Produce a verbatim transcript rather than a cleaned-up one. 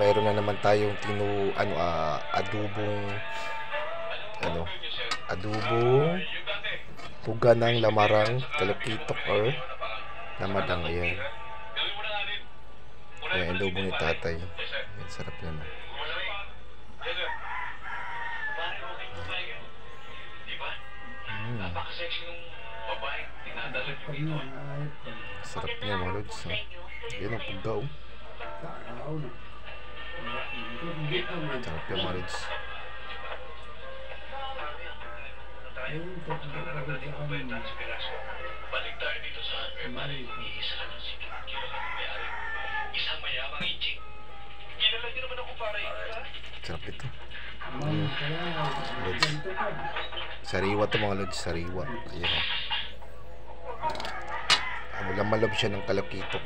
mayroon na naman tayong tinu ano uh, adubong ano adubong tuga ng lamarang kalakitok or lamadang. Ayan, ayan adobo ni tatay. Ayan, sarap naman. Hmm. Sarap niya mga lods. Yan ang pagdaw. Sarap yung mga lods. Balik tayo dito sa Mali. Iisa lang ang sikat. Kilala ng may-ari. Isang mayamang ichik. Kilala niyo naman ako para ika. Sarap ito. Mm. Lods. Sariwa to mga lods. Sariwa. Ayan. Ano lang malab siya ng kalakitok.